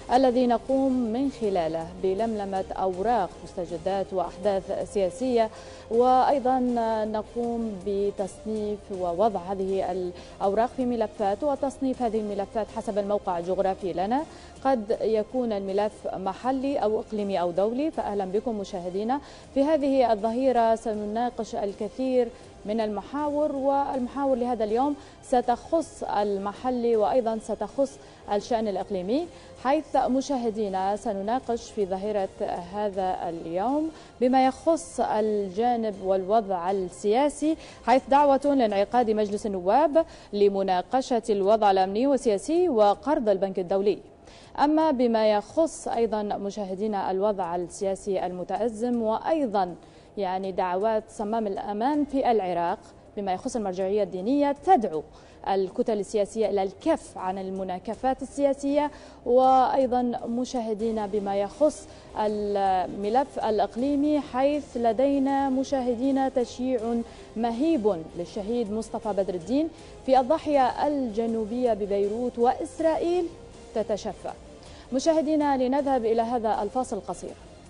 الذي نقوم من خلاله بلملمة أوراق مستجدات وأحداث سياسية، وأيضا نقوم بتصنيف ووضع هذه الأوراق في ملفات وتصنيف هذه الملفات حسب الموقع الجغرافي لنا. قد يكون الملف محلي أو إقليمي أو دولي. فأهلا بكم مشاهدينا. في هذه الظهيرة سنناقش الكثير من المحاور، والمحاور لهذا اليوم ستخص المحلي وأيضا ستخص الشأن الإقليمي، حيث مشاهدينا سنناقش في ظهيرة هذا اليوم بما يخص الجانب والوضع السياسي، حيث دعوة لانعقاد مجلس النواب لمناقشة الوضع الأمني والسياسي وقرض البنك الدولي. أما بما يخص أيضا مشاهدينا الوضع السياسي المتأزم وأيضا دعوات صمام الأمان في العراق، بما يخص المرجعية الدينية تدعو الكتل السياسية إلى الكف عن المناكفات السياسية، وأيضا مشاهدينا بما يخص الملف الإقليمي، حيث لدينا مشاهدينا تشييع مهيب للشهيد مصطفى بدر الدين في الضاحية الجنوبية ببيروت، وإسرائيل تتشفى. مشاهدينا لنذهب إلى هذا الفاصل القصير.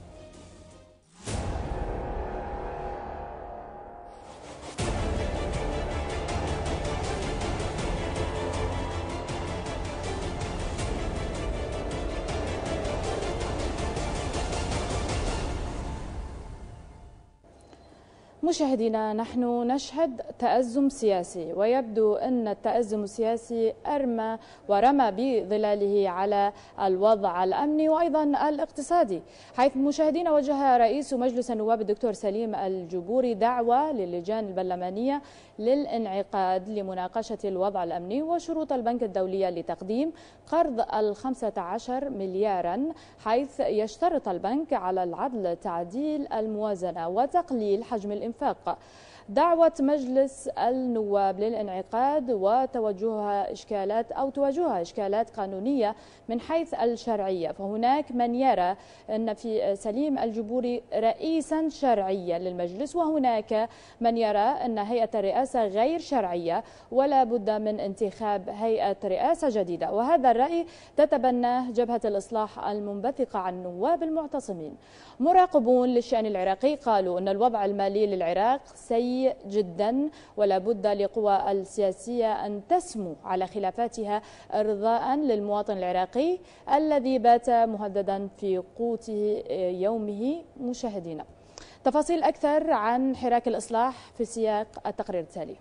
مشاهدينا، نحن نشهد تأزم سياسي، ويبدو أن التأزم السياسي رمى بظلاله على الوضع الأمني وأيضا الاقتصادي، حيث مشاهدينا وجه رئيس مجلس النواب الدكتور سليم الجبوري دعوة للجان البرلمانية للانعقاد لمناقشة الوضع الأمني وشروط البنك الدولي لتقديم قرض 15 مليارا، حيث يشترط البنك على العدل تعديل الموازنة وتقليل حجم الإنفاق. دعوة مجلس النواب للانعقاد وتوجهها إشكالات قانونية من حيث الشرعية، فهناك من يرى أن في سليم الجبوري رئيسا شرعيا للمجلس، وهناك من يرى أن هيئة الرئاسة غير شرعية ولا بد من انتخاب هيئة رئاسة جديدة، وهذا الرأي تتبناه جبهة الإصلاح المنبثقة عن النواب المعتصمين. مراقبون للشأن العراقي قالوا أن الوضع المالي للعراق سيء جدا، ولا بد للقوى السياسية أن تسمو على خلافاتها إرضاء للمواطن العراقي الذي بات مهددا في قوت يومه. مشاهدينا، تفاصيل أكثر عن حراك الإصلاح في سياق التقرير التالي.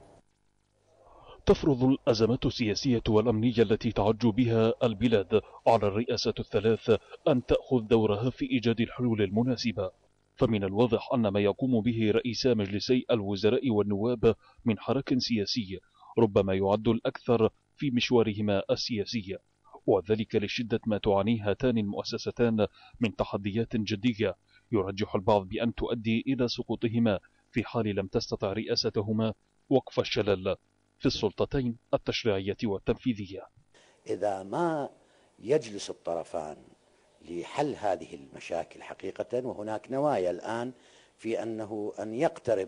تفرض الأزمات السياسية والأمنية التي تعج بها البلاد على الرئاسة الثلاث أن تأخذ دورها في إيجاد الحلول المناسبة، فمن الواضح أن ما يقوم به رئيسا مجلسي الوزراء والنواب من حراك سياسي ربما يعد الأكثر في مشوارهما السياسي، وذلك لشدة ما تعانيه هاتان المؤسستان من تحديات جدية يرجح البعض بأن تؤدي إلى سقوطهما في حال لم تستطع رئاستهما وقف الشلل في السلطتين التشريعية والتنفيذية. إذا ما يجلس الطرفان لحل هذه المشاكل حقيقة، وهناك نوايا الآن في أن يقترب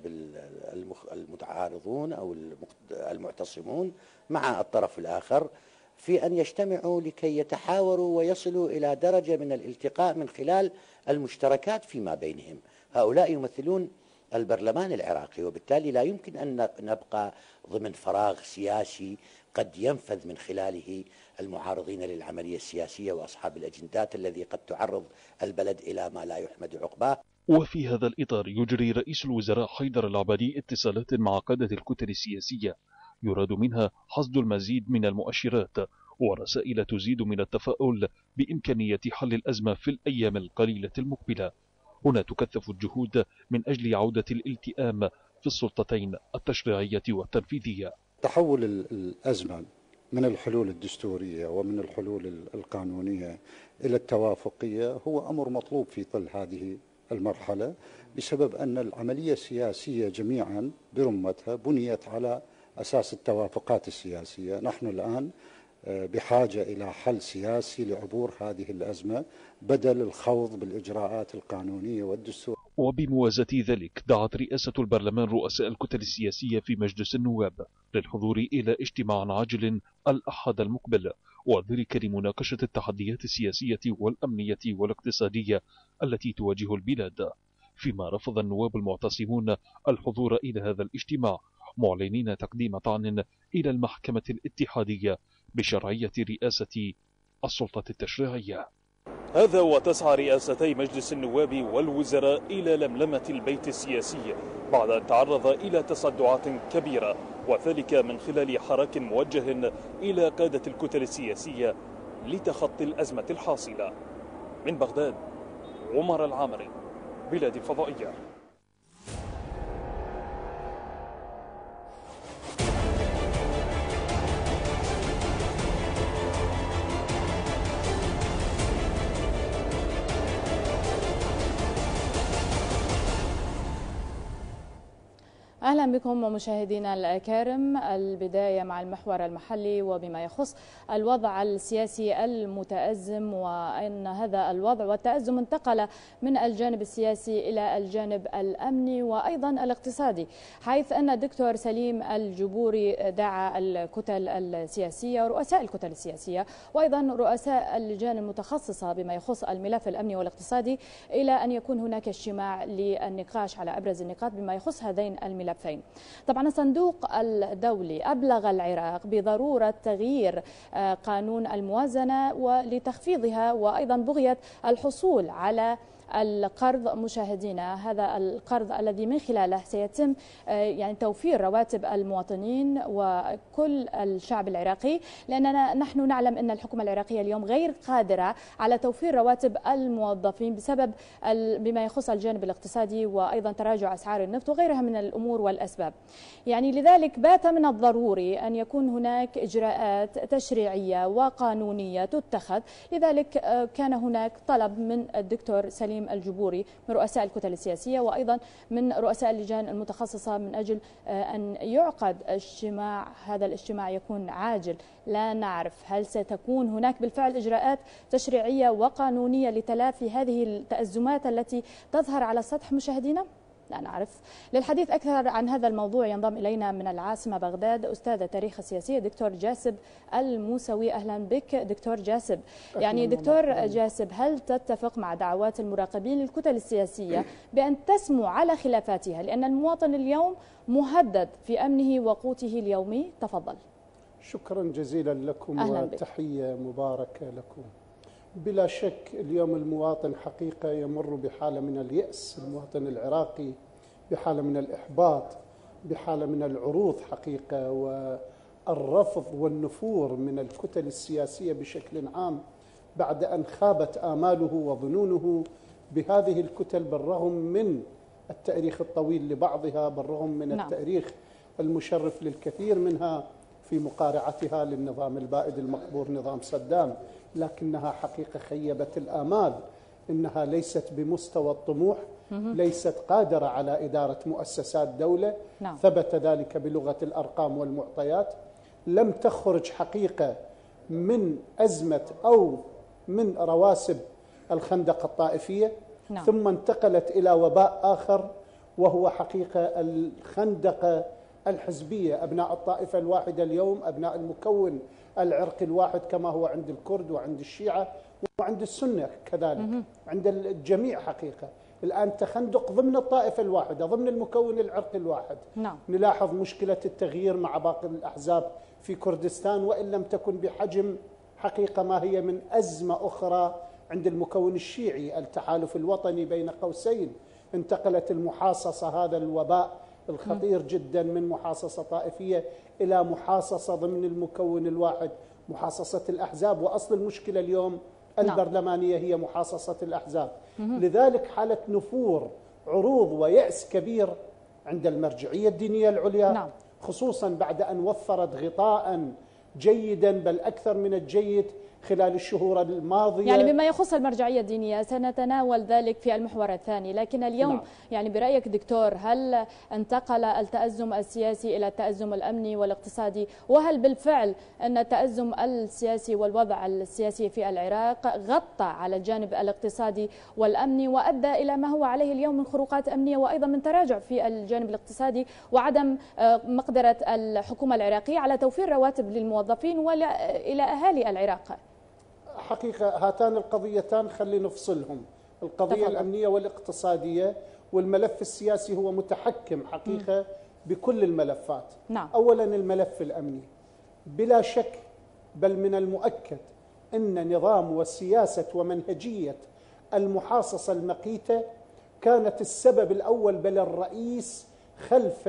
المتعارضون أو المعتصمون مع الطرف الآخر في أن يجتمعوا لكي يتحاوروا ويصلوا إلى درجة من الالتقاء من خلال المشتركات فيما بينهم. هؤلاء يمثلون البرلمان العراقي، وبالتالي لا يمكن أن نبقى ضمن فراغ سياسي قد ينفذ من خلاله المعارضين للعملية السياسية وأصحاب الأجندات الذي قد تعرض البلد إلى ما لا يحمد عقباه. وفي هذا الإطار يجري رئيس الوزراء حيدر العبادي اتصالات مع قادة الكتل السياسية يراد منها حصد المزيد من المؤشرات ورسائل تزيد من التفاؤل بإمكانية حل الأزمة في الأيام القليلة المقبلة. هنا تكثف الجهود من أجل عودة الالتئام في السلطتين التشريعية والتنفيذية. تحول الأزمة من الحلول الدستورية ومن الحلول القانونية إلى التوافقية هو أمر مطلوب في ظل هذه المرحلة، بسبب أن العملية السياسية جميعا برمتها بنيت على أساس التوافقات السياسية. نحن الآن بحاجة إلى حل سياسي لعبور هذه الأزمة بدل الخوض بالإجراءات القانونية والدستورية. وبموازاة ذلك دعت رئاسة البرلمان رؤساء الكتل السياسية في مجلس النواب للحضور إلى اجتماع عاجل الأحد المقبل، وذلك لمناقشة التحديات السياسية والأمنية والاقتصادية التي تواجه البلاد. فيما رفض النواب المعتصمون الحضور إلى هذا الاجتماع، معلنين تقديم طعن إلى المحكمة الاتحادية بشرعية رئاسة السلطة التشريعية. هذا وتسعى رئاستي مجلس النواب والوزراء إلى لملمة البيت السياسي بعد أن تعرض إلى تصدعات كبيرة، وذلك من خلال حراك موجه إلى قادة الكتل السياسية لتخطي الأزمة الحاصلة. من بغداد، عمر العامري، بلاد الفضائية. أهلا بكم ومشاهدينا الكرام. البداية مع المحور المحلي وبما يخص الوضع السياسي المتأزم، وأن هذا الوضع والتأزم انتقل من الجانب السياسي إلى الجانب الأمني وأيضا الاقتصادي، حيث أن الدكتور سليم الجبوري دعا الكتل السياسية ورؤساء الكتل السياسية وأيضا رؤساء اللجان المتخصصة بما يخص الملف الأمني والاقتصادي إلى أن يكون هناك اجتماع للنقاش على أبرز النقاط بما يخص هذين الملفين. طبعا الصندوق الدولي أبلغ العراق بضرورة تغيير قانون الموازنة ولتخفيضها، وأيضا بغية الحصول على القرض. مشاهدينا، هذا القرض الذي من خلاله سيتم يعني توفير رواتب المواطنين وكل الشعب العراقي، لأننا نحن نعلم أن الحكومة العراقية اليوم غير قادرة على توفير رواتب الموظفين بسبب بما يخص الجانب الاقتصادي وأيضا تراجع أسعار النفط وغيرها من الأمور والأسباب. يعني لذلك بات من الضروري أن يكون هناك إجراءات تشريعية وقانونية تتخذ. لذلك كان هناك طلب من الدكتور سليم الجبوري من رؤساء الكتل السياسية وأيضا من رؤساء اللجان المتخصصة من أجل أن يعقد اجتماع. هذا الاجتماع يكون عاجل، لا نعرف هل ستكون هناك بالفعل إجراءات تشريعية وقانونية لتلافي هذه التأزمات التي تظهر على السطح. مشاهدينا، لا نعرف. للحديث أكثر عن هذا الموضوع ينضم إلينا من العاصمة بغداد أستاذ التاريخ السياسي دكتور جاسب الموسوي. أهلا بك دكتور جاسب. يعني دكتور جاسب، هل تتفق مع دعوات المراقبين للكتل السياسية بأن تسمو على خلافاتها، لأن المواطن اليوم مهدد في أمنه وقوته اليومي؟ تفضل. شكرا جزيلا لكم وتحية مباركة لكم. بلا شك اليوم المواطن حقيقة يمر بحالة من اليأس، المواطن العراقي بحالة من الإحباط، بحالة من العروض حقيقة، والرفض والنفور من الكتل السياسية بشكل عام بعد أن خابت آماله وظنونه بهذه الكتل بالرغم من التاريخ الطويل لبعضها، بالرغم من التاريخ المشرف للكثير منها في مقارعتها للنظام البائد المقبور نظام صدام، لكنها حقيقة خيبت الآمال. إنها ليست بمستوى الطموح، ليست قادرة على إدارة مؤسسات دولة. ثبت ذلك بلغة الأرقام والمعطيات. لم تخرج حقيقة من أزمة أو من رواسب الخندق الطائفية، ثم انتقلت إلى وباء آخر وهو حقيقة الخندقة الحزبية. أبناء الطائفة الواحدة اليوم، أبناء المكون العرقي الواحد كما هو عند الكرد وعند الشيعة وعند السنة كذلك، عند الجميع حقيقة الآن تخندق ضمن الطائفة الواحدة، ضمن المكون العرقي الواحد. نلاحظ مشكلة التغيير مع باقي الأحزاب في كردستان، وإن لم تكن بحجم حقيقة ما هي من أزمة أخرى عند المكون الشيعي. التحالف الوطني بين قوسين، انتقلت المحاصصة، هذا الوباء الخطير جدا، من محاصصة طائفية إلى محاصصة ضمن المكون الواحد، محاصصة الأحزاب. وأصل المشكلة اليوم البرلمانية هي محاصصة الأحزاب. لذلك حالة نفور، عروض ويأس كبير عند المرجعية الدينية العليا، خصوصا بعد أن وفرت غطاء جيدا بل أكثر من الجيد خلال الشهور الماضية. يعني بما يخص المرجعية الدينية سنتناول ذلك في المحور الثاني، لكن اليوم يعني برأيك دكتور، هل انتقل التأزم السياسي إلى التأزم الأمني والاقتصادي؟ وهل بالفعل أن التأزم السياسي والوضع السياسي في العراق غطى على الجانب الاقتصادي والأمني وأدى إلى ما هو عليه اليوم من خروقات أمنية وأيضا من تراجع في الجانب الاقتصادي وعدم مقدرة الحكومة العراقية على توفير رواتب للموظفين وإلى أهالي العراق؟ حقيقة هاتان القضيتان خلي نفصلهم، القضية الأمنية والاقتصادية، والملف السياسي هو متحكم حقيقة بكل الملفات. أولا الملف الأمني بلا شك، بل من المؤكد أن نظام وسياسة ومنهجية المحاصصة المقيتة كانت السبب الأول بل الرئيس خلف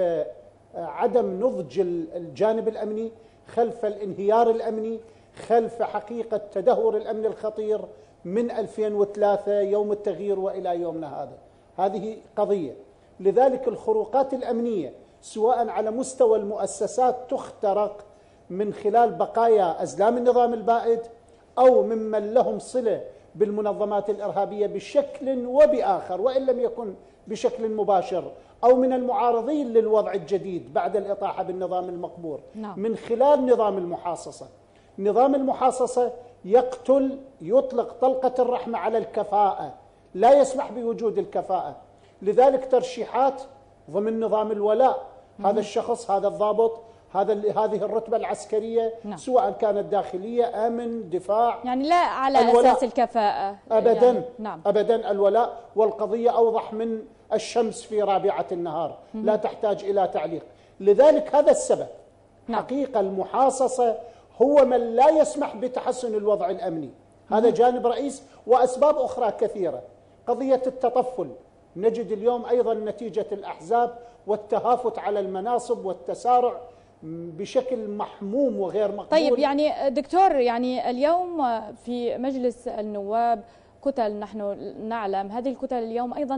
عدم نضج الجانب الأمني، خلف الانهيار الأمني، خلف حقيقة تدهور الأمن الخطير من 2003 يوم التغيير وإلى يومنا هذا. هذه قضية. لذلك الخروقات الأمنية سواء على مستوى المؤسسات تخترق من خلال بقايا أزلام النظام البائد أو ممن لهم صلة بالمنظمات الإرهابية بشكل وبآخر وإن لم يكن بشكل مباشر، أو من المعارضين للوضع الجديد بعد الإطاحة بالنظام المقبور من خلال نظام المحاصصة. نظام المحاصصة يقتل، يطلق طلقة الرحمة على الكفاءة، لا يسمح بوجود الكفاءة. لذلك ترشيحات ضمن نظام الولاء، هذا الشخص، هذا الضابط، هذه الرتبة العسكرية سواء كانت داخلية، أمن، دفاع، يعني لا على أساس الكفاءة أبدا. يعني أبدا. الولاء والقضية أوضح من الشمس في رابعة النهار، لا تحتاج إلى تعليق. لذلك هذا السبب. حقيقة المحاصصة هو من لا يسمح بتحسن الوضع الأمني، هذا جانب رئيس، وأسباب أخرى كثيرة. قضية التطفل، نجد اليوم أيضا نتيجة الأحزاب والتهافت على المناصب والتسارع بشكل محموم وغير مقبول. طيب يعني دكتور، يعني اليوم في مجلس النواب كتل، نحن نعلم هذه الكتل اليوم أيضا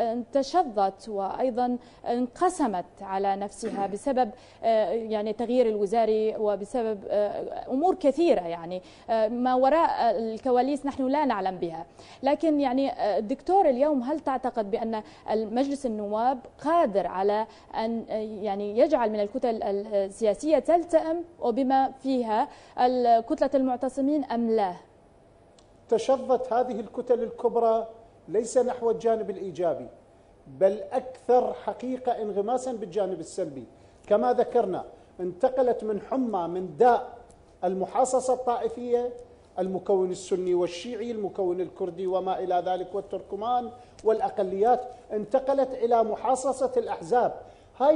تشظت وأيضا انقسمت على نفسها بسبب يعني التغيير الوزاري وبسبب أمور كثيرة، يعني ما وراء الكواليس نحن لا نعلم بها. لكن يعني دكتور اليوم، هل تعتقد بأن مجلس النواب قادر على أن يعني يجعل من الكتل السياسية تلتئم وبما فيها كتلة المعتصمين أم لا؟ تشظت هذه الكتل الكبرى ليس نحو الجانب الإيجابي، بل أكثر حقيقة انغماسا بالجانب السلبي. كما ذكرنا انتقلت من حمى من داء المحاصصة الطائفية، المكون السني والشيعي، المكون الكردي وما إلى ذلك والتركمان والأقليات، انتقلت إلى محاصصة الأحزاب. هذه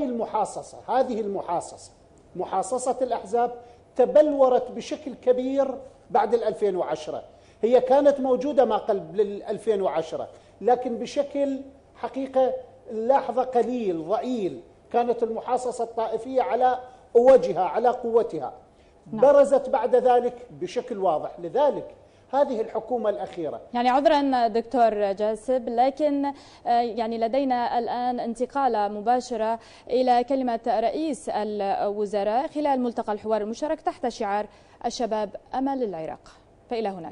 المحاصصة محاصصة الأحزاب تبلورت بشكل كبير بعد 2010. هي كانت موجودة ما قبل 2010 لكن بشكل حقيقة لحظة قليل ضئيل. كانت المحاصصة الطائفية على أوجها، على قوتها، برزت بعد ذلك بشكل واضح. لذلك هذه الحكومة الأخيرة، يعني عذرا دكتور جاسب، لكن يعني لدينا الآن انتقالة مباشرة إلى كلمة رئيس الوزراء خلال ملتقى الحوار المشترك تحت شعار الشباب أمل العراق. فإلى هناك.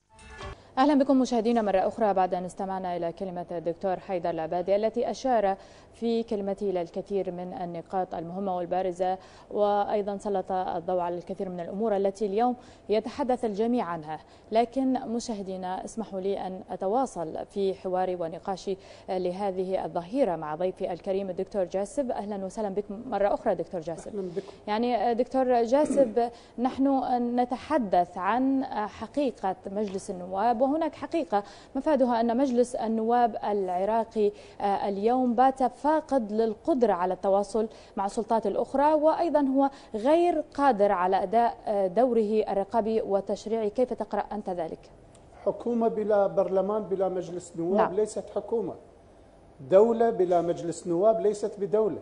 أهلا بكم مشاهدينا مرة أخرى بعد أن استمعنا إلى كلمة الدكتور حيدر العبادي التي أشار في كلمته إلى الكثير من النقاط المهمة والبارزة، وأيضا سلط الضوء على الكثير من الأمور التي اليوم يتحدث الجميع عنها. لكن مشاهدينا اسمحوا لي أن أتواصل في حواري ونقاشي لهذه الظهيرة مع ضيفي الكريم الدكتور جاسب. أهلا وسهلا بكم مرة أخرى دكتور جاسب. أهلا بكم. يعني دكتور جاسب، نحن نتحدث عن حقيقة مجلس النواب، وهناك حقيقة مفادها أن مجلس النواب العراقي اليوم بات فاقد للقدرة على التواصل مع السلطات الأخرى، وأيضا هو غير قادر على أداء دوره الرقابي والتشريعي. كيف تقرأ أنت ذلك؟ حكومة بلا برلمان بلا مجلس نواب ليست حكومة. دولة بلا مجلس نواب ليست بدولة.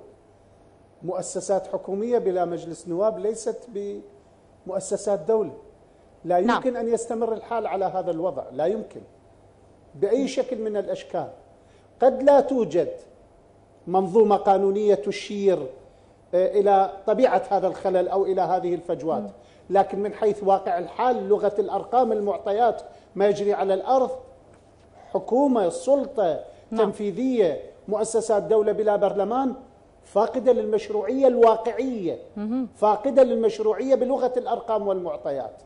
مؤسسات حكومية بلا مجلس نواب ليست بمؤسسات دولة. لا يمكن أن يستمر الحال على هذا الوضع، لا يمكن بأي شكل من الأشكال. قد لا توجد منظومة قانونية تشير إلى طبيعة هذا الخلل أو إلى هذه الفجوات، لكن من حيث واقع الحال لغة الأرقام المعطيات ما يجري على الأرض، حكومة، سلطة تنفيذية، مؤسسات دولة بلا برلمان، فاقدة للمشروعية الواقعية، فاقدة للمشروعية بلغة الأرقام والمعطيات.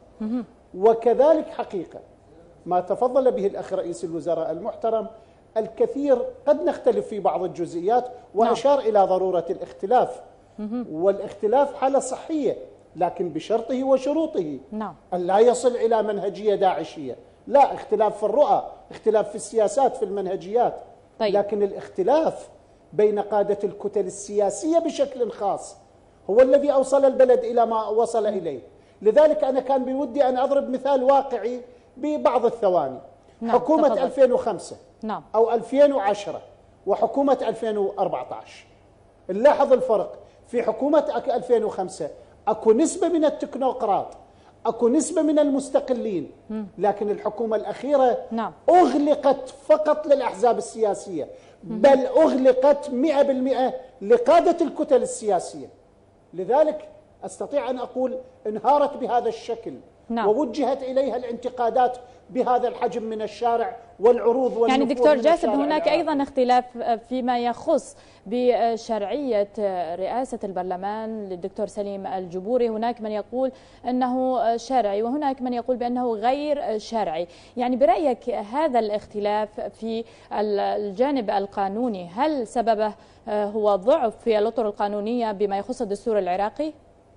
وكذلك حقيقة ما تفضل به الأخ رئيس الوزراء المحترم، الكثير قد نختلف في بعض الجزئيات، وأشار إلى ضرورة الاختلاف، والاختلاف حالة صحية، لكن بشرطه وشروطه، أن لا يصل إلى منهجية داعشية. لا، اختلاف في الرؤى، اختلاف في السياسات، في المنهجيات، لكن الاختلاف بين قادة الكتل السياسية بشكل خاص هو الذي أوصل البلد إلى ما وصل إليه. لذلك أنا كان بودي أن أضرب مثال واقعي ببعض الثواني. حكومة 2005 أو 2010 وحكومة 2014، نلاحظ الفرق. في حكومة 2005 أكو نسبة من التكنوقراط، أكو نسبة من المستقلين، لكن الحكومة الأخيرة أغلقت فقط للأحزاب السياسية، بل أغلقت 100% لقادة الكتل السياسية. لذلك أستطيع أن أقول انهارت بهذا الشكل، ووجهت إليها الانتقادات بهذا الحجم من الشارع والعروض والنفوذ. يعني دكتور جاسم، هناك أيضا اختلاف فيما يخص بشرعية رئاسة البرلمان للدكتور سليم الجبوري. هناك من يقول أنه شرعي وهناك من يقول بأنه غير شرعي. يعني برأيك هذا الاختلاف في الجانب القانوني هل سببه هو ضعف في الأطر القانونية بما يخص الدستور العراقي؟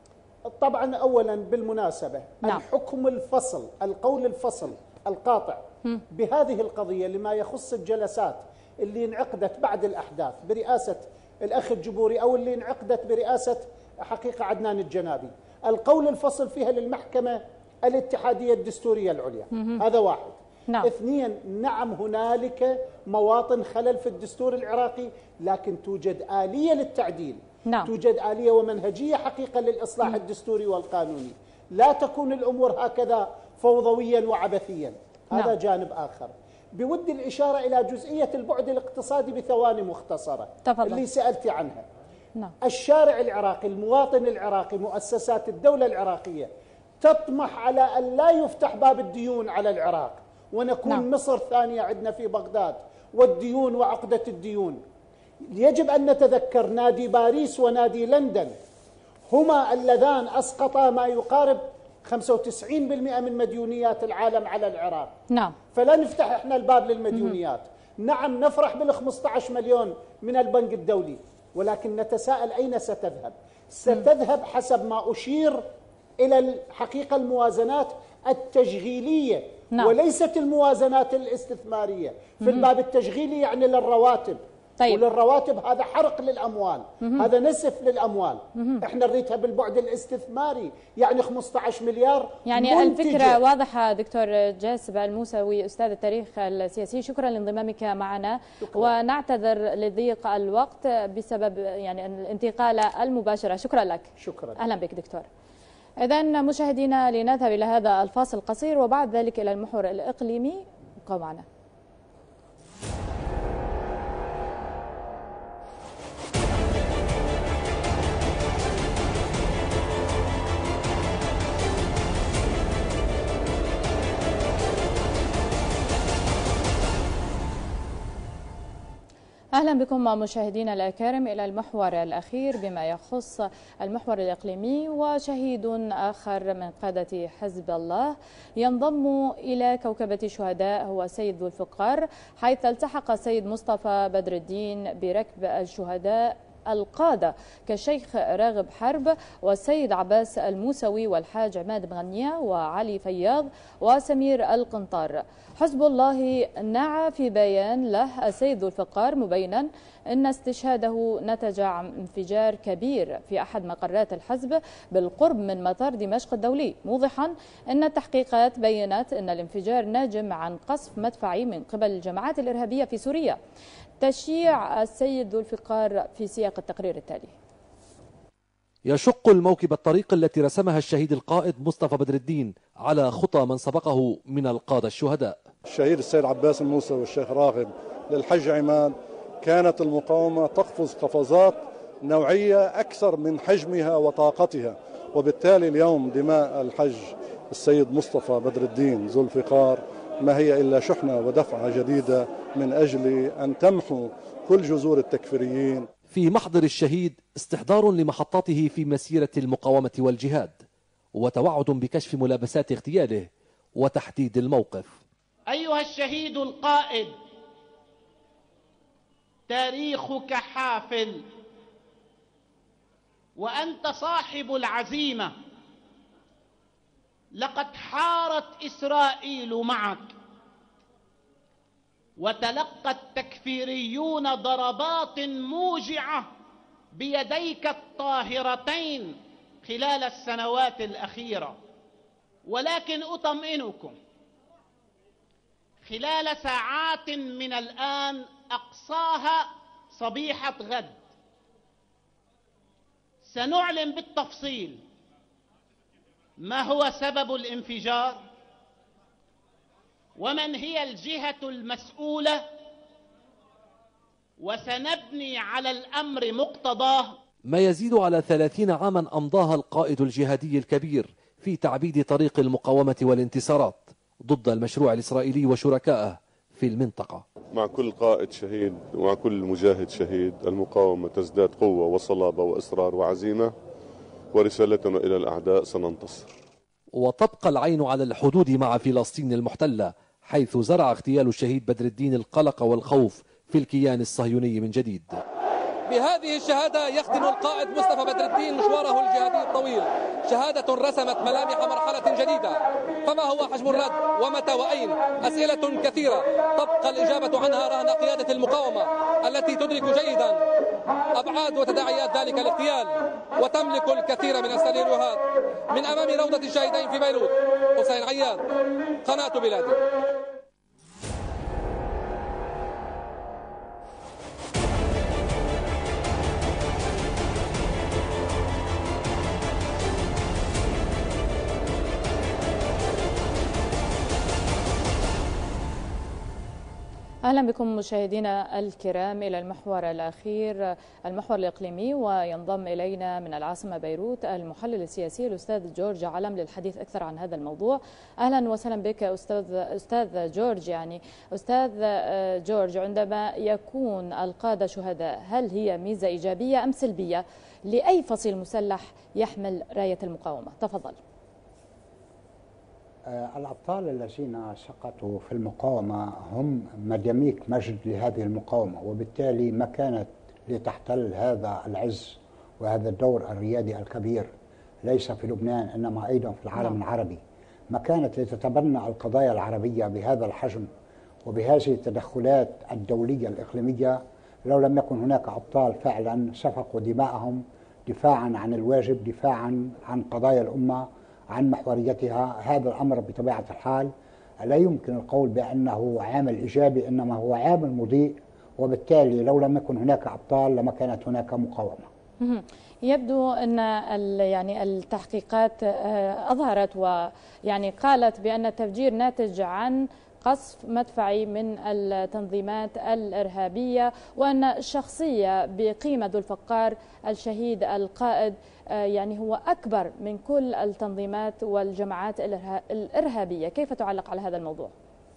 طبعا أولا بالمناسبة الحكم الفصل، القول الفصل القاطع بهذه القضية لما يخص الجلسات اللي انعقدت بعد الأحداث برئاسة الأخ الجبوري أو اللي انعقدت برئاسة حقيقة عدنان الجنابي، القول الفصل فيها للمحكمة الاتحادية الدستورية العليا. هذا واحد. اثنين، نعم هنالك مواطن خلل في الدستور العراقي، لكن توجد آلية للتعديل، توجد آلية ومنهجية حقيقة للإصلاح الدستوري والقانوني. لا تكون الأمور هكذا فوضويا وعبثيا. هذا جانب آخر. بودي الإشارة إلى جزئية البعد الاقتصادي بثواني مختصرة اللي سألت عنها. الشارع العراقي، المواطن العراقي، مؤسسات الدولة العراقية تطمح على أن لا يفتح باب الديون على العراق ونكون مصر ثانية عندنا في بغداد، والديون وعقدة الديون. يجب أن نتذكر نادي باريس ونادي لندن هما اللذان أسقطا ما يقارب 95% من مديونيات العالم على العراق. فلا نفتح احنا الباب للمديونيات. نعم نفرح بال15 مليون من البنك الدولي، ولكن نتساءل أين ستذهب؟ ستذهب حسب ما أشير إلى الحقيقة الموازنات التشغيلية وليست الموازنات الاستثمارية. في الباب التشغيلي يعني للرواتب، وللرواتب هذا حرق للأموال، هذا نسف للأموال. احنا نريدها بالبعد الاستثماري، يعني 15 مليار يعني منتجة. الفكرة واضحة. دكتور جاسم الموسوي أستاذ التاريخ السياسي، شكرا لانضمامك معنا. ونعتذر لضيق الوقت بسبب يعني الانتقال المباشرة. شكرا لك. شكرا. أهلا بك دكتور. إذن مشاهدينا لنذهب إلى هذا الفاصل القصير وبعد ذلك إلى المحور الإقليمي. ابقوا معنا. أهلا بكم مشاهدينا الأكارم إلى المحور الأخير بما يخص المحور الإقليمي. وشهيد آخر من قادة حزب الله ينضم إلى كوكبة الشهداء هو سيد ذو الفقار، حيث التحق السيد مصطفى بدر الدين بركب الشهداء القادة كالشيخ راغب حرب والسيد عباس الموسوي والحاج عماد مغنية وعلي فياض وسمير القنطار. حزب الله نعى في بيان له السيد ذو الفقار مبينا أن استشهاده نتج عن انفجار كبير في أحد مقرات الحزب بالقرب من مطار دمشق الدولي، موضحا أن التحقيقات بينت أن الانفجار ناجم عن قصف مدفعي من قبل الجماعات الإرهابية في سوريا. تشييع السيد ذو الفقار في سياق التقرير التالي. يشق الموكب الطريق التي رسمها الشهيد القائد مصطفى بدر الدين على خطى من سبقه من القادة الشهداء. الشهيد السيد عباس الموسوي والشيخ راغب للحج عماد، كانت المقاومة تقفز قفزات نوعية أكثر من حجمها وطاقتها، وبالتالي اليوم دماء الحج السيد مصطفى بدر الدين ذو الفقار ما هي إلا شحنة ودفعة جديدة من أجل أن تمحو كل جذور التكفيريين. في محضر الشهيد استحضار لمحطاته في مسيرة المقاومة والجهاد، وتوعد بكشف ملابسات اغتياله وتحديد الموقف. أيها الشهيد القائد، تاريخك حافل وأنت صاحب العزيمة. لقد حارت إسرائيل معك، وتلقى التكفيريون ضربات موجعة بيديك الطاهرتين خلال السنوات الأخيرة، ولكن أطمئنكم، خلال ساعات من الآن أقصاها صبيحة غد سنعلن بالتفصيل ما هو سبب الانفجار ومن هي الجهة المسؤولة، وسنبني على الأمر مقتضاه. ما يزيد على 30 عاما أمضاها القائد الجهادي الكبير في تعبيد طريق المقاومة والانتصارات ضد المشروع الإسرائيلي وشركائه في المنطقة. مع كل قائد شهيد ومع كل مجاهد شهيد المقاومة تزداد قوة وصلابة وإصرار وعزيمة، ورسالتنا إلى الأعداء سننتصر. وتبقى العين على الحدود مع فلسطين المحتلة، حيث زرع اغتيال الشهيد بدر الدين القلق والخوف في الكيان الصهيوني من جديد. بهذه الشهادة يختم القائد مصطفى بدر الدين مشواره الجهادي الطويل، شهادة رسمت ملامح مرحلة جديدة. فما هو حجم الرد ومتى وأين؟ أسئلة كثيرة تبقى الإجابة عنها رهن قيادة المقاومة التي تدرك جيدا أبعاد وتداعيات ذلك الاغتيال، وتملك الكثير من السيناريوهات. من أمام روضة الشهيدين في بيروت، حسين عياد، قناة بلادي. أهلا بكم مشاهدينا الكرام إلى المحور الأخير، المحور الإقليمي، وينضم إلينا من العاصمة بيروت المحلل السياسي الأستاذ جورج علم للحديث أكثر عن هذا الموضوع. أهلا وسهلا بك أستاذ جورج. يعني أستاذ جورج، عندما يكون القادة شهداء، هل هي ميزة إيجابية أم سلبية لأي فصيل مسلح يحمل راية المقاومة؟ تفضل. الأبطال الذين سقطوا في المقاومة هم مداميك مجد لهذه المقاومة، وبالتالي ما كانت لتحتل هذا العز وهذا الدور الريادي الكبير ليس في لبنان إنما أيضا في العالم العربي، ما كانت لتتبنى القضايا العربية بهذا الحجم وبهذه التدخلات الدولية الإقليمية لو لم يكن هناك أبطال فعلا سفكوا دماءهم دفاعا عن الواجب، دفاعا عن قضايا الأمة، عن محوريتها. هذا الأمر بطبيعة الحال لا يمكن القول بأنه عامل إيجابي، إنما هو عامل مضيء، وبالتالي لو لم يكن هناك أبطال لما كانت هناك مقاومة. يبدو أن يعني التحقيقات أظهرت ويعني قالت بأن التفجير ناتج عن قصف مدفعي من التنظيمات الإرهابية، وأن الشخصية بقيمة ذو الفقار الشهيد القائد يعني هو أكبر من كل التنظيمات والجماعات الإرهابية. كيف تعلق على هذا الموضوع؟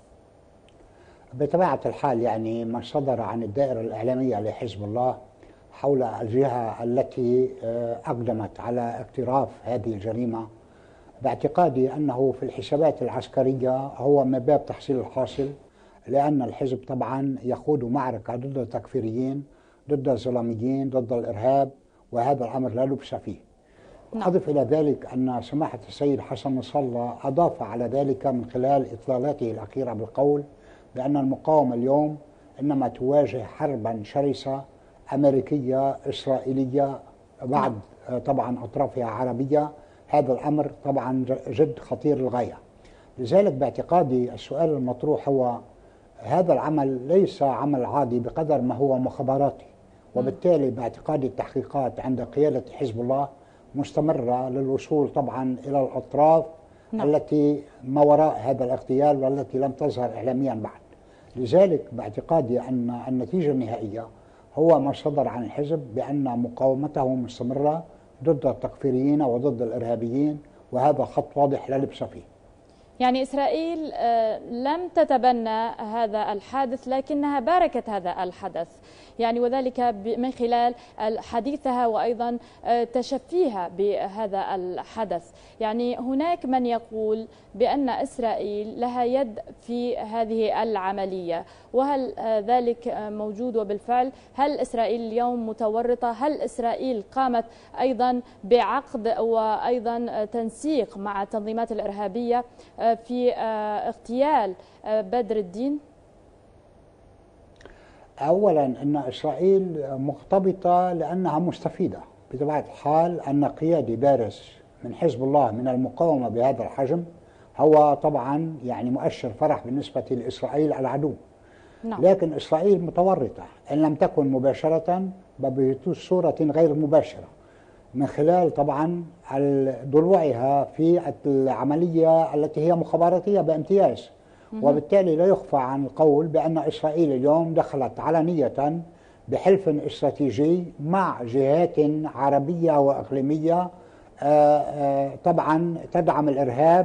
بطبيعة الحال يعني ما صدر عن الدائرة الإعلامية لحزب الله حول الجهة التي أقدمت على اقتراف هذه الجريمة، باعتقادي أنه في الحسابات العسكرية هو من باب تحصيل الحاصل، لأن الحزب طبعا يخوض معركة ضد التكفيريين، ضد الظلاميين، ضد الإرهاب، وهذا الأمر لا لبس فيه. أضف إلى ذلك أن سماحة السيد حسن نصر الله أضاف على ذلك من خلال إطلالاته الأخيرة بالقول بأن المقاومة اليوم إنما تواجه حربا شرسة أمريكية إسرائيلية بعد طبعا أطرافها عربية. هذا الأمر طبعا جد خطير للغاية. لذلك باعتقادي السؤال المطروح هو هذا العمل ليس عمل عادي بقدر ما هو مخابراتي، وبالتالي باعتقادي التحقيقات عند قيادة حزب الله مستمرة للوصول طبعا إلى الأطراف التي ما وراء هذا الاغتيال والتي لم تظهر إعلاميا بعد. لذلك باعتقادي أن النتيجة النهائية هو ما صدر عن الحزب بأن مقاومته مستمرة ضد التكفيريين وضد الإرهابيين، وهذا خط واضح لا لبس فيه. يعني إسرائيل لم تتبنى هذا الحادث لكنها باركت هذا الحدث، يعني وذلك من خلال حديثها وأيضا تشفيها بهذا الحدث. يعني هناك من يقول بأن إسرائيل لها يد في هذه العملية، وهل ذلك موجود؟ وبالفعل هل إسرائيل اليوم متورطة؟ هل إسرائيل قامت أيضا بعقد وأيضا تنسيق مع التنظيمات الإرهابية في اغتيال بدر الدين؟ أولا أن إسرائيل مرتبطة لأنها مستفيدة بطبيعة الحال. أن قيادي بارز من حزب الله من المقاومة بهذا الحجم هو طبعا يعني مؤشر فرح بالنسبة لإسرائيل العدو. نعم. لكن إسرائيل متورطة إن لم تكن مباشرة بصورة غير مباشرة من خلال طبعا ضلوعها في العملية التي هي مخابراتية بامتياز. وبالتالي لا يخفى عن القول بأن إسرائيل اليوم دخلت علنية بحلف استراتيجي مع جهات عربية وإقليمية طبعا تدعم الإرهاب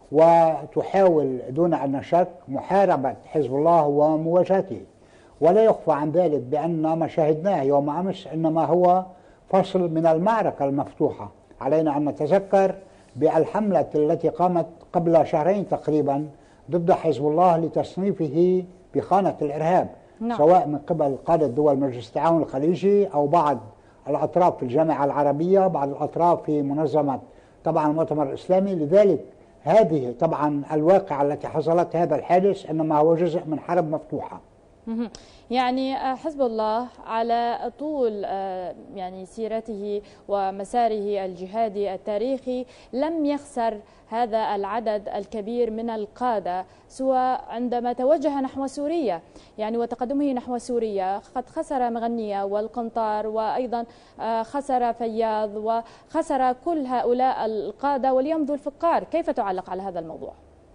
وتحاول دون أن نشك محاربة حزب الله ومواجهته. ولا يخفى عن ذلك بأن ما شاهدناه يوم أمس إنما هو فصل من المعركة المفتوحة. علينا أن نتذكر بالحملة التي قامت قبل شهرين تقريبا ضد حزب الله لتصنيفه بخانة الإرهاب. نعم. سواء من قبل قادة دول مجلس التعاون الخليجي أو بعض الأطراف في الجامعة العربية، بعض الأطراف في منظمة طبعا المؤتمر الإسلامي. لذلك هذه طبعا الواقعة التي حصلت هذا الحادث إنما هو جزء من حرب مفتوحة. يعني حزب الله على طول يعني سيرته ومساره الجهادي التاريخي لم يخسر هذا العدد الكبير من القادة، سواء عندما توجه نحو سوريا يعني وتقدمه نحو سوريا قد خسر مغنية والقنطار وأيضا خسر فياض وخسر كل هؤلاء القادة واليوم ذو الفقار. كيف تعلق على هذا الموضوع؟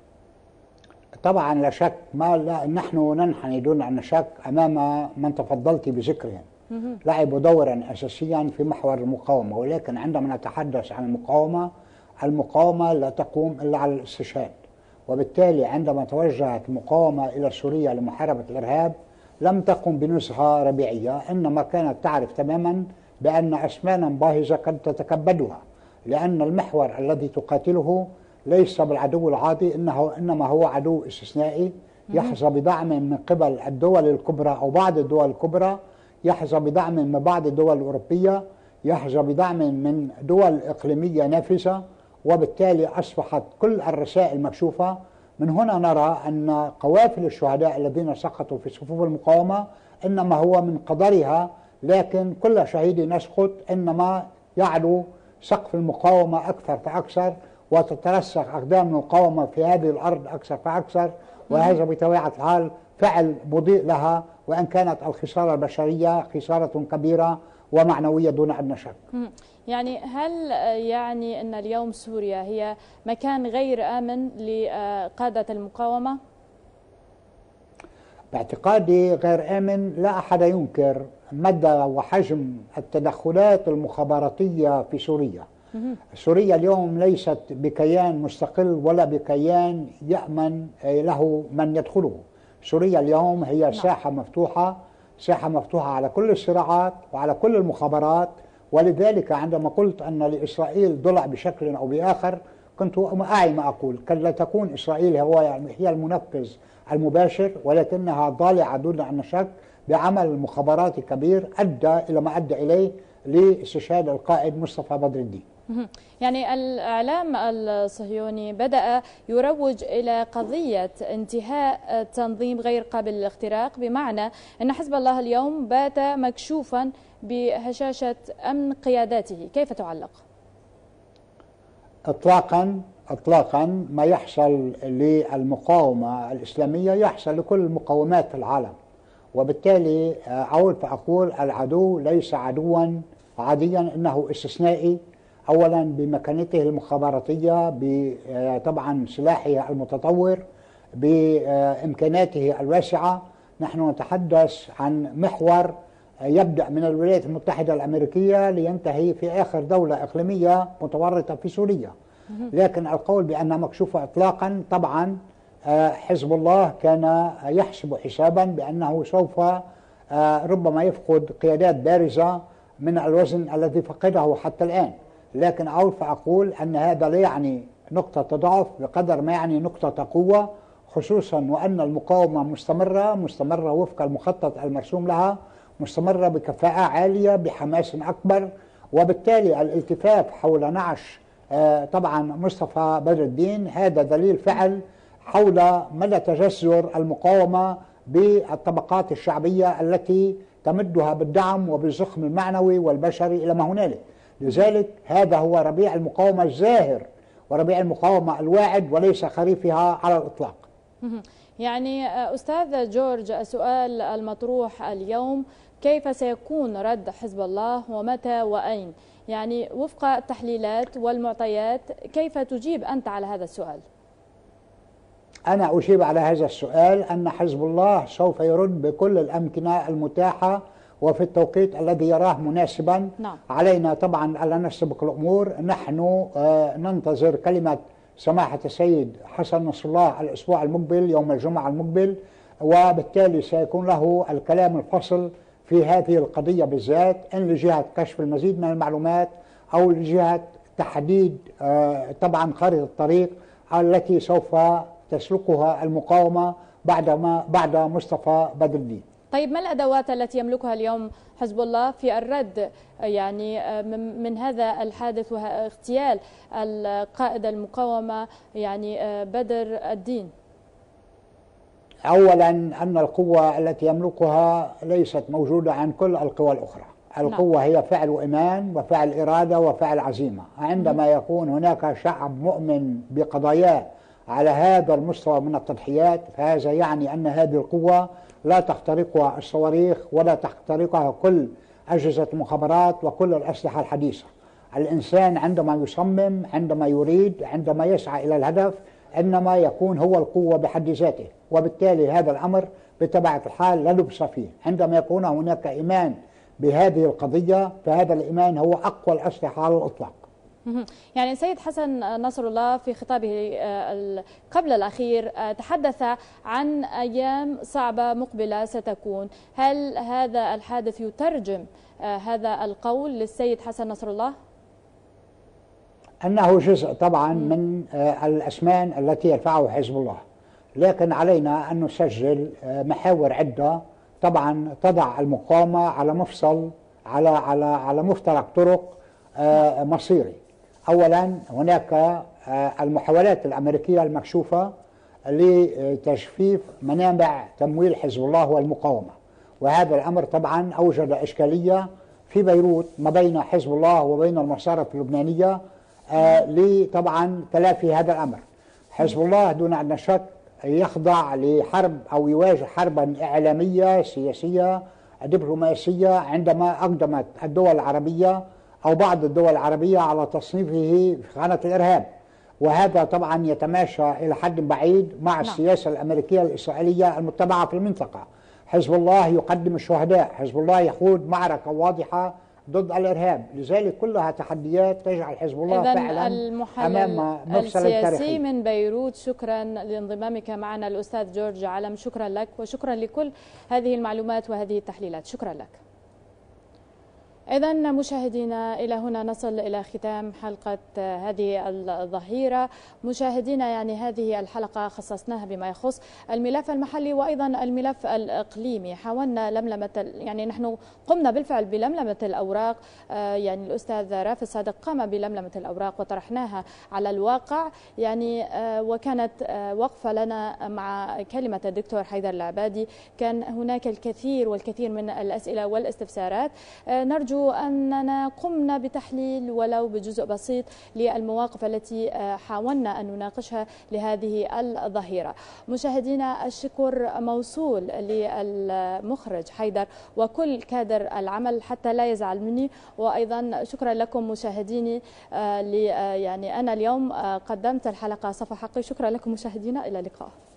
طبعا لا شك نحن ننحني دون أن نشك أمام من تفضلت بذكرهم. لعبوا دورا أساسيا في محور المقاومة، ولكن عندما نتحدث عن المقاومة لا تقوم إلا على الاستشهاد. وبالتالي عندما توجهت المقاومة إلى سوريا لمحاربة الإرهاب لم تقم بنزهة ربيعية، إنما كانت تعرف تماما بأن أسمانا باهظة قد تتكبدها، لأن المحور الذي تقاتله ليس بالعدو العادي، إنما هو عدو استثنائي يحظى بدعم من قبل الدول الكبرى أو بعض الدول الكبرى، يحظى بدعم من بعض الدول الأوروبية، يحظى بدعم من دول إقليمية نافذة. وبالتالي أصبحت كل الرسائل مكشوفة. من هنا نرى أن قوافل الشهداء الذين سقطوا في صفوف المقاومة إنما هو من قدرها، لكن كل شهيد يسقط إنما يعلو سقف المقاومة أكثر فأكثر وتترسخ أقدام المقاومة في هذه الأرض أكثر فأكثر، وهذا بطبيعة الحال فعل مضيء لها، وإن كانت الخسارة البشرية خسارة كبيرة ومعنوية دون أدنى شك. يعني هل يعني أن اليوم سوريا هي مكان غير آمن لقادة المقاومة؟ باعتقادي غير آمن. لا أحد ينكر مدى وحجم التدخلات المخابراتية في سوريا. سوريا اليوم ليست بكيان مستقل ولا بكيان يأمن له من يدخله. سوريا اليوم هي ساحة مفتوحة، ساحة مفتوحة على كل الصراعات وعلى كل المخابرات. ولذلك عندما قلت أن لإسرائيل ضلع بشكل أو بآخر كنت أعي ما أقول. قد لا تكون إسرائيل هي المنفذ المباشر، ولكنها ضالعة دون أن شك بعمل مخابراتي كبير أدى إلى ما أدى إليه لاستشهاد القائد مصطفى بدر الدين. يعني الإعلام الصهيوني بدأ يروج إلى قضية انتهاء تنظيم غير قابل للاختراق، بمعنى أن حزب الله اليوم بات مكشوفا بهشاشة أمن قياداته. كيف تعلق؟ إطلاقا ما يحصل للمقاومة الإسلامية يحصل لكل المقاومات في العالم. وبالتالي أعود فأقول العدو ليس عدوا عاديا، إنه استثنائي. أولا بمكانته المخابراتية، طبعا سلاحه المتطور، بإمكاناته الواسعة. نحن نتحدث عن محور يبدأ من الولايات المتحدة الأمريكية لينتهي في آخر دولة إقليمية متورطة في سوريا. لكن القول بأنها مكشوفة إطلاقا، طبعا حزب الله كان يحسب حسابا بأنه سوف ربما يفقد قيادات بارزة من الوزن الذي فقده حتى الآن. لكن أعود فأقول أن هذا لا يعني نقطة ضعف بقدر ما يعني نقطة قوة، خصوصا وأن المقاومة مستمرة وفق المخطط المرسوم لها، مستمرة بكفاءة عالية بحماس أكبر. وبالتالي الالتفاف حول نعش طبعا مصطفى بدر الدين هذا دليل فعل حول مدى تجذر المقاومة بالطبقات الشعبية التي تمدها بالدعم وبالزخم المعنوي والبشري إلى ما هنالك. لذلك هذا هو ربيع المقاومة الزاهر وربيع المقاومة الواعد وليس خريفها على الإطلاق. يعني أستاذ جورج، السؤال المطروح اليوم كيف سيكون رد حزب الله ومتى وأين؟ يعني وفق التحليلات والمعطيات كيف تجيب أنت على هذا السؤال؟ أنا أجيب على هذا السؤال أن حزب الله سوف يرد بكل الأمكنة المتاحة وفي التوقيت الذي يراه مناسبا. نعم. علينا طبعا ألا نسبق الأمور. نحن ننتظر كلمة سماحة السيد حسن نصر الله الأسبوع المقبل يوم الجمعة المقبل، وبالتالي سيكون له الكلام الفصل في هذه القضية بالذات، إن لجهة كشف المزيد من المعلومات أو لجهة تحديد طبعا خارطة الطريق التي سوف تسلكها المقاومة بعد مصطفى بدر الدين. طيب، ما الأدوات التي يملكها اليوم حزب الله في الرد يعني من هذا الحادث واغتيال القائد المقاومة يعني بدر الدين؟ أولا أن القوة التي يملكها ليست موجودة عن كل القوى الأخرى. القوة هي فعل إيمان وفعل إرادة وفعل عزيمة. عندما يكون هناك شعب مؤمن بقضاياه على هذا المستوى من التضحيات، فهذا يعني أن هذه القوة لا تخترقها الصواريخ ولا تخترقها كل أجهزة المخابرات وكل الأسلحة الحديثة. الإنسان عندما يصمم، عندما يريد، عندما يسعى إلى الهدف، إنما يكون هو القوة بحد ذاته. وبالتالي هذا الأمر بطبيعة الحال لا لبس فيه. عندما يكون هناك إيمان بهذه القضية فهذا الإيمان هو أقوى الأسلحة على الإطلاق. يعني سيد حسن نصر الله في خطابه قبل الأخير تحدث عن أيام صعبة مقبلة ستكون. هل هذا الحادث يترجم هذا القول للسيد حسن نصر الله؟ أنه جزء طبعا من الأسمان التي يدفعه حزب الله، لكن علينا أن نسجل محاور عدة طبعا تضع المقاومة على مفصل على مفترق طرق مصيري. أولا هناك المحاولات الأمريكية المكشوفة لتجفيف منابع تمويل حزب الله والمقاومة، وهذا الأمر طبعا أوجد إشكالية في بيروت ما بين حزب الله وبين المصارف اللبنانية لطبعا تلافي هذا الأمر. حزب الله دون أدنى شك يخضع لحرب أو يواجه حربا إعلامية سياسية دبلوماسية عندما أقدمت الدول العربية أو بعض الدول العربية على تصنيفه في خانة الإرهاب، وهذا طبعا يتماشى إلى حد بعيد مع السياسة الأمريكية الإسرائيلية المتبعة في المنطقة. حزب الله يقدم الشهداء، حزب الله يخوض معركة واضحة ضد الإرهاب، لذلك كلها تحديات تجعل حزب الله فعلا أمام مفصل السياسي من بيروت. شكرا لانضمامك معنا الأستاذ جورج علم، شكرا لك وشكرا لكل هذه المعلومات وهذه التحليلات، شكرا لك. إذن مشاهدينا إلى هنا نصل إلى ختام حلقة هذه الظهيرة. مشاهدينا يعني هذه الحلقة خصصناها بما يخص الملف المحلي وأيضا الملف الإقليمي. حاولنا لملمة يعني نحن قمنا بالفعل بلملمة الأوراق، يعني الأستاذ رافد صادق قام بلملمة الأوراق وطرحناها على الواقع يعني، وكانت وقفة لنا مع كلمة الدكتور حيدر العبادي. كان هناك الكثير والكثير من الأسئلة والاستفسارات. نرجو أننا قمنا بتحليل ولو بجزء بسيط للمواقف التي حاولنا أن نناقشها لهذه الظهيرة. مشاهدينا الشكر موصول للمخرج حيدر وكل كادر العمل حتى لا يزعل مني، وأيضا شكرا لكم مشاهديني يعني أنا اليوم قدمت الحلقة صفا حقي. شكرا لكم مشاهدينا، إلى اللقاء.